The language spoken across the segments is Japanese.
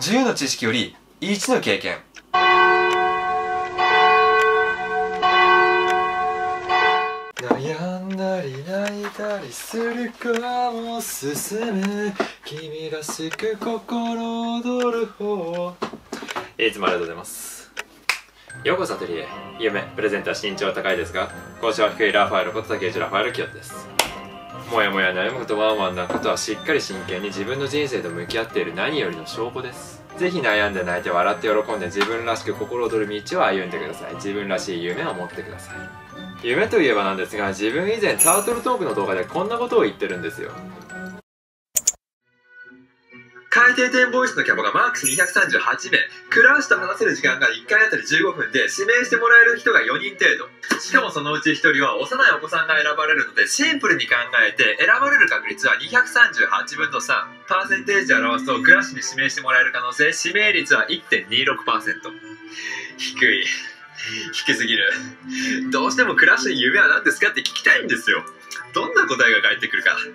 10の知識より1の経験。悩んだり泣いたりするかも進む君らしく心躍る方。いつもありがとうございます。ようこそアトリエ夢プレゼンター身長は高いですが腰は低いラファエルこと竹内ラファエル清です。もやもや悩むことワンワンなことはしっかり真剣に自分の人生と向き合っている何よりの証拠です。ぜひ悩んで泣いて笑って喜んで自分らしく心躍る道を歩んでください。自分らしい夢を持ってください。夢といえばなんですが、自分以前タートルトークの動画でこんなことを言ってるんですよ。海底展望室のキャパがマックス238名、クラッシュと話せる時間が1回あたり15分で指名してもらえる人が4人程度。しかもそのうち1人は幼いお子さんが選ばれるので、シンプルに考えて選ばれる確率は238分の3。パーセンテージで表すとクラッシュに指名してもらえる可能性、指名率は 1.26%。低すぎる。どうしてもクラッシュに夢は何ですかって聞きたいんですよ。どんな答えが返ってくるか。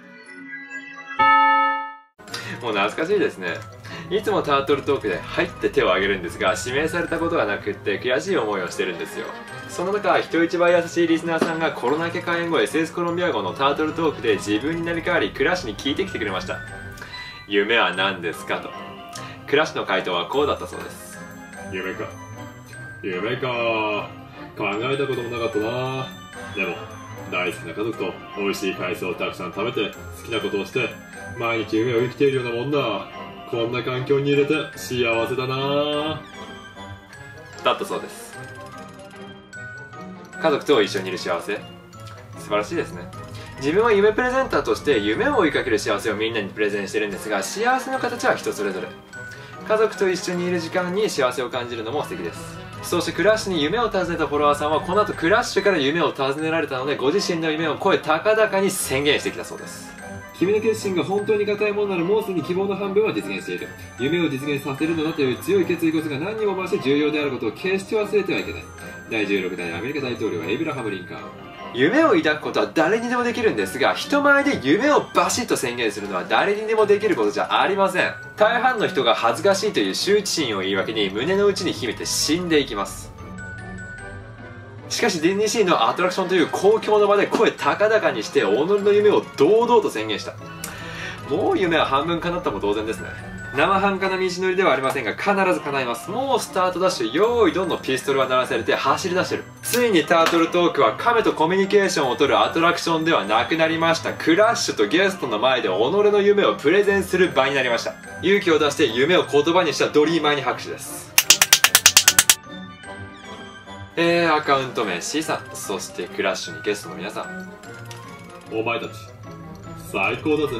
もう懐かしいですね。いつもタートルトークで入って手を挙げるんですが、指名されたことがなくって悔しい思いをしてるんですよ。その中、人一倍優しいリスナーさんがコロナ明け開演後 SS コロンビア号のタートルトークで自分になり変わりクラッシュに聞いてきてくれました。夢は何ですかと。クラッシュの回答はこうだったそうです。 夢か考えたこともなかったな。でも大好きな家族と美味しい海藻をたくさん食べて好きなことをして毎日夢を生きているようなもんだ。こんな環境に入れて幸せだな。 だったそうです。家族と一緒にいる幸せ、素晴らしいですね。自分は夢プレゼンターとして夢を追いかける幸せをみんなにプレゼンしてるんですが、幸せの形は人それぞれ。家族と一緒にいる時間に幸せを感じるのも素敵です。そしてクラッシュに夢を尋ねたフォロワーさんはこの後クラッシュから夢を尋ねられたので、ご自身の夢を声高々に宣言してきたそうです。 君の決心が本当に固いものならもうすでに希望の半分は実現している。夢を実現させるのだという強い決意こそが何にも増して重要であることを決して忘れてはいけない。第16代アメリカ大統領エイブラハム・リンカーン。 夢を抱くことは誰にでもできるんですが、人前で夢をバシッと宣言するのは誰にでもできることじゃありません。大半の人が恥ずかしいという羞恥心を言い訳に胸の内に秘めて死んでいきます。しかしディズニーシーのアトラクションという公共の場で声高々にして己の夢を堂々と宣言した。もう夢は半分叶ったも同然ですね。生半可な道のりではありませんが必ず叶います。もうスタートダッシュ用意どんどんピストルが鳴らされて走り出してる。ついにタートルトークは亀とコミュニケーションを取るアトラクションではなくなりました。クラッシュとゲストの前で己の夢をプレゼンする場になりました。勇気を出して夢を言葉にしたドリーマーに拍手です。アカウント名 C さん、そしてクラッシュにゲストの皆さん、 お前たち最高だぜ。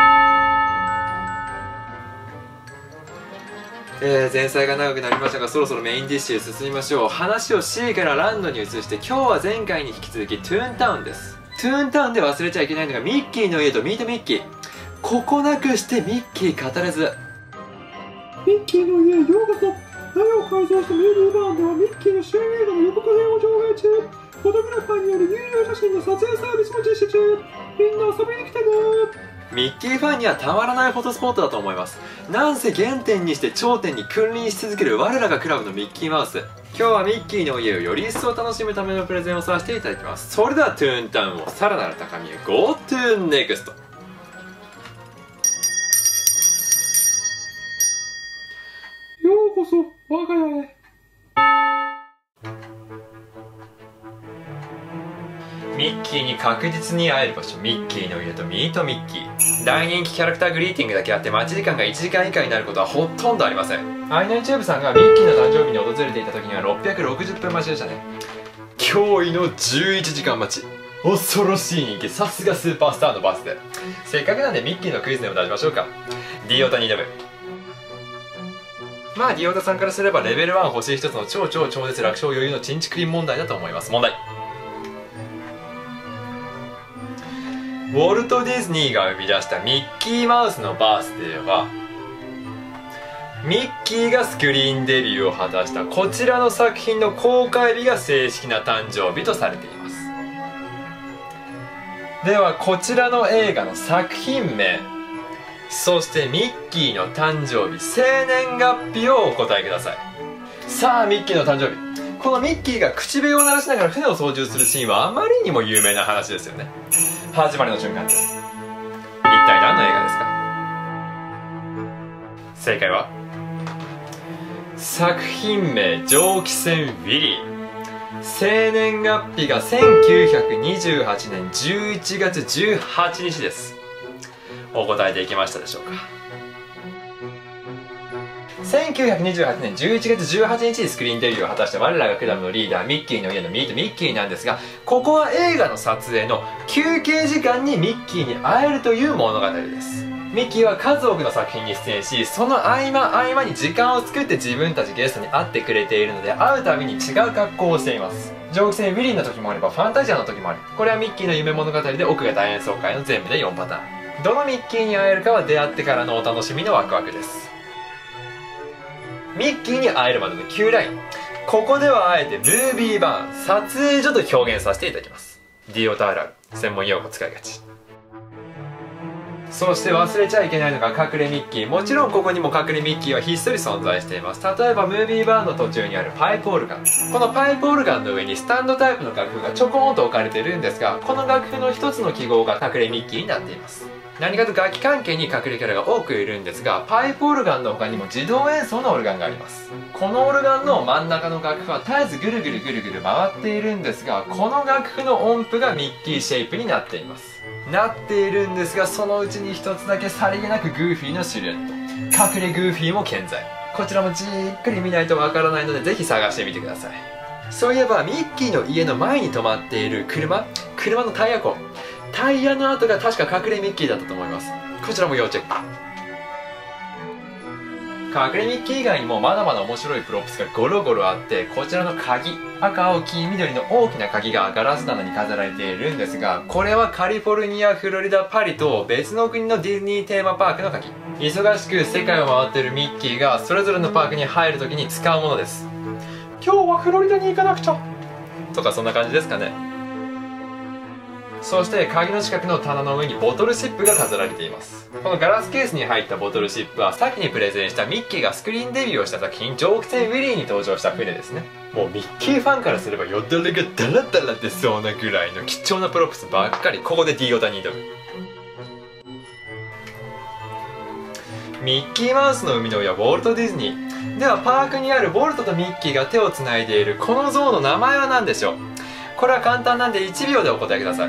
前菜が長くなりましたがそろそろメインディッシュへ進みましょう。話を C からランドに移して、今日は前回に引き続きトゥーンタウンです。トゥーンタウンで忘れちゃいけないのがミッキーの家とミートミッキー。ここなくしてミッキー語れず。 ミッキーの家へようこそ。何を改造したメールバーンではミッキーの主演映画の予告編を上映中。フォトグラファーによる入場写真の撮影サービスも実施中。みんな遊びに来てね。 ミッキーファンにはたまらないフォトスポットだと思います。なんせ原点にして頂点に君臨し続ける我らがクラブのミッキーマウス。今日はミッキーの家をより一層楽しむためのプレゼンをさせていただきます。それではトゥーンタウンをさらなる高みへ Go to NEXT。 ようこそ我が家へ。 ミッキーに確実に会える場所、ミッキーの家とミートミッキー。大人気キャラクターグリーティングだけあって待ち時間が1時間以下になることはほとんどありません。アイナイチューブさんがミッキーの誕生日に訪れていた時には660分待ちでしたね。驚異の11時間待ち。恐ろしい人気、さすがスーパースターのバースで。せっかくなんでミッキーのクイズでも出しましょうか。ディオタに挑む。まあディオタさんからすればレベル1星1つの超超超絶楽勝余裕のチンチクリン問題だと思います。問題。ウォルト・ディズニーが生み出したミッキーマウスのバースデーは、ミッキーがスクリーンデビューを果たしたこちらの作品の公開日が正式な誕生日とされています。ではこちらの映画の作品名、 そしてミッキーの誕生日、生年月日をお答えください。さあミッキーの誕生日、このミッキーが口笛を鳴らしながら船を操縦するシーンはあまりにも有名な話ですよね。始まりの瞬間です。一体何の映画ですか？正解は作品名蒸気船ウィリー。生年月日が1928年11月18日です。お答えできましたでしょうか。1928年11月18日にスクリーンデビューを果たした我らがクラブのリーダーミッキーの家のミートミッキーなんですが、ここは映画の撮影の休憩時間にミッキーに会えるという物語です。ミッキーは数多くの作品に出演し、その合間に時間を作って自分たちゲストに会ってくれているので、会うたびに違う格好をしています。蒸気船ウィリーの時もあればファンタジアの時もある。これはミッキーの夢物語で奥が大演奏会の全部で4パターン。どのミッキーに会えるかは出会ってからのお楽しみのワクワクです。ミッキーに会えるまでの9ライン、ここではあえてムービー版撮影所と表現させていただきます。DOTR、専門用語使いがち。そして忘れちゃいけないのが隠れミッキー。もちろんここにも隠れミッキーはひっそり存在しています。例えばムービーバーの途中にあるパイプオルガン、このパイプオルガンの上にスタンドタイプの楽譜がちょこんと置かれているんですが、この楽譜の一つの記号が隠れミッキーになっています。何かと楽器関係に隠れキャラが多くいるんですが、パイプオルガンの他にも自動演奏のオルガンがあります。このオルガンの真ん中の楽譜は絶えずぐるぐる回っているんですが、この楽譜の音符がミッキーシェイプになっています。なっているんですが、そのうちに一つだけさりげなくグーフィーのシルエット、隠れグーフィーも健在。こちらもじっくり見ないとわからないので、ぜひ探してみてください。そういえばミッキーの家の前に止まっている車のタイヤ痕、タイヤの跡が確か隠れミッキーだったと思います。こちらも要チェック。隠れミッキー以外にもまだまだ面白いプロップスがゴロゴロあって、こちらの鍵、赤青黄緑の大きな鍵がガラス棚に飾られているんですが、これはカリフォルニア、フロリダ、パリと別の国のディズニーテーマパークの鍵。忙しく世界を回っているミッキーがそれぞれのパークに入るときに使うものです。今日はフロリダに行かなくちゃとか、そんな感じですかね。そして鍵の近くの棚の上にボトルシップが飾られています。このガラスケースに入ったボトルシップは先にプレゼンしたミッキーがスクリーンデビューをした作品蒸気船ウィリーに登場した船ですね。もうミッキーファンからすればよだれがダラダラ出そうなぐらいの貴重なプロップスばっかり。ここで D オタに挑む。ミッキーマウスの生みの親ウォルト・ディズニーでは、パークにあるウォルトとミッキーが手をつないでいるこの像の名前は何でしょう。これは簡単なんで1秒でお答えください。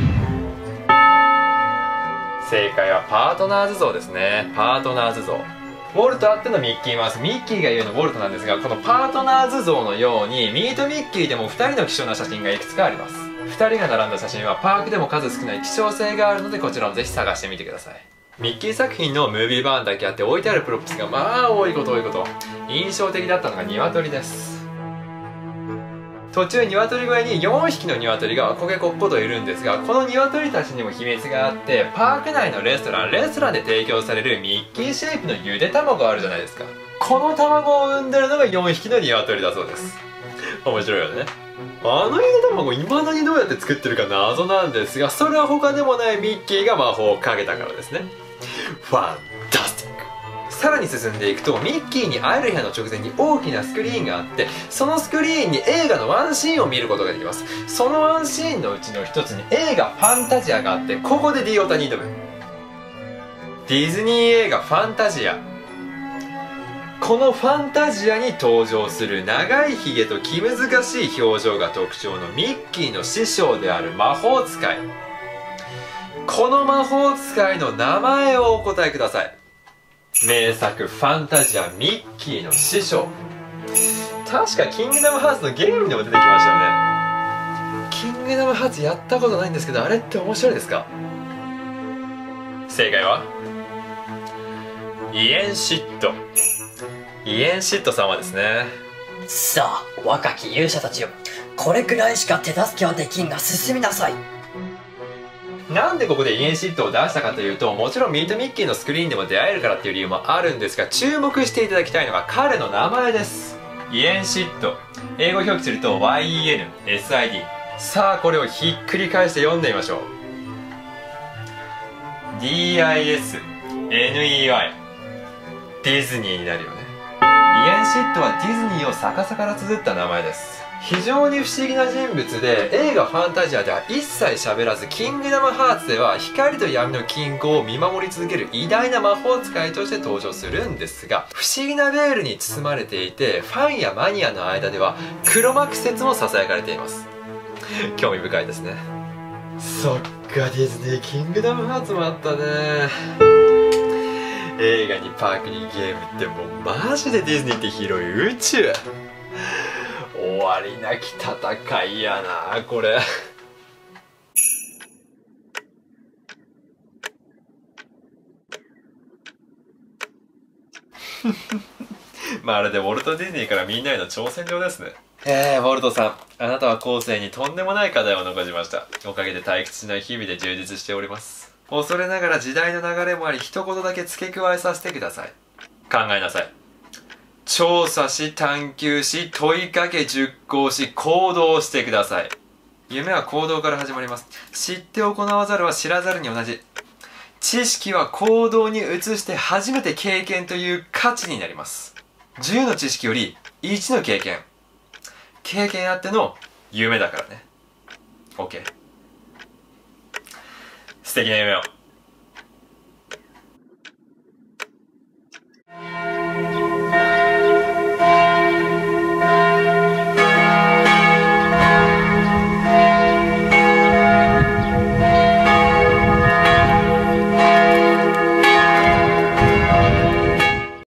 正解はパートナーズ像ですね。パートナーズ像。ウォルトあってのミッキーマウス、ミッキーが言うのウォルトなんですが、このパートナーズ像のようにミートミッキーでも2人の希少な写真がいくつかあります。2人が並んだ写真はパークでも数少ない希少性があるので、こちらもぜひ探してみてください。ミッキー作品のムービー版だけあって置いてあるプロップスがまあ多いこと印象的だったのが鶏です。途中鶏小屋に4匹の鶏がコケコッコといるんですが、この鶏たちにも秘密があって、パーク内のレストランで提供されるミッキーシェイプのゆで卵あるじゃないですか。この卵を産んでるのが4匹の鶏だそうです。面白いよね。あのゆで卵未だにどうやって作ってるか謎なんですが、それは他でもないミッキーが魔法をかけたからですね。ファンタスティック。さらに進んでいくと、ミッキーに会える部屋の直前に大きなスクリーンがあって、そのスクリーンに映画のワンシーンを見ることができます。そのワンシーンのうちの一つに映画ファンタジアがあって、ここで D オタに挑む。ディズニー映画ファンタジア。このファンタジアに登場する長いひげと気難しい表情が特徴のミッキーの師匠である魔法使い。この魔法使いの名前をお答えください。名作ファンタジアミッキーの師匠。確かキングダムハーツのゲームでも出てきましたよね。キングダムハーツやったことないんですけど、あれって面白いですか？正解はイエンシット。イエンシット様ですね。 さあ若き勇者たちよ、これくらいしか手助けはできんが進みなさい。 なんでここでイエンシットを出したかというと、もちろんミートミッキーのスクリーンでも出会えるからっていう理由もあるんですが、注目していただきたいのが彼の名前です。イエンシット、英語表記すると YENSID。 さあこれをひっくり返して読んでみましょう。 NEI ディズニーになるよね。イエン・シッドはディズニーを逆さから綴った名前です。非常に不思議な人物で、映画ファンタジアでは一切喋らず、キングダムハーツでは光と闇の均衡を見守り続ける偉大な魔法使いとして登場するんですが、不思議なベールに包まれていて、ファンやマニアの間では黒幕説も囁かれています。興味深いですね。そっか、ディズニーキングダムハーツもあったね。映画にパークにゲームってもうマジでディズニーって広い宇宙。終わりなき戦いやなこれ。まるでウォルト・ディズニーからみんなへの挑戦状ですね。ウォルトさん、あなたは後世にとんでもない課題を残しました。おかげで退屈しない日々で充実しております。恐れながら時代の流れもあり、一言だけ付け加えさせてください。考えなさい。調査し、探求し、問いかけ、熟考し、行動してください。夢は行動から始まります。知って行わざるは知らざるに同じ。知識は行動に移して初めて経験という価値になります。10の知識より1の経験。経験あっての夢だからね。OK。素敵な夢を。